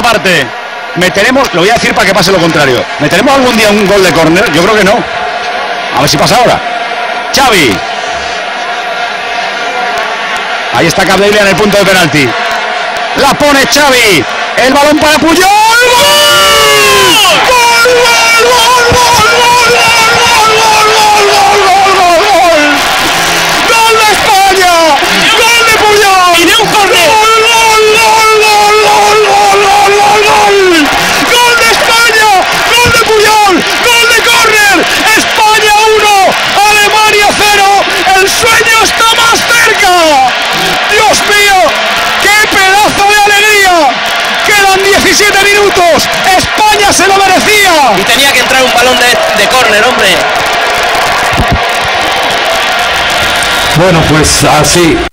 parte. ¿Meteremos, lo voy a decir para que pase lo contrario, ¿meteremos algún día un gol de córner? Yo creo que no. A ver si pasa ahora. Xavi. Ahí está Capdevila en el punto de penalti. La pone Xavi. El balón para Puyol. ¡Gol! ¡Gol, gol, gol, gol, gol, gol, gol, gol, gol, gol, gol, gol! ¡Gol de España! ¡Gol de Puyol! ¡Y de un córner! ¡Gol, gol, gol, gol, gol, gol, gol, gol, gol! ¡Gol de España! ¡Gol de Puyol! ¡Gol de córner! ¡España 1! ¡Alemania 0! ¡El sueño está más cerca! ¡Dios mío! ¡Qué pedazo de alegría! Quedan 17 minutos. España se lo merecía. Y tenía que entrar un balón de córner, hombre. Bueno, pues así.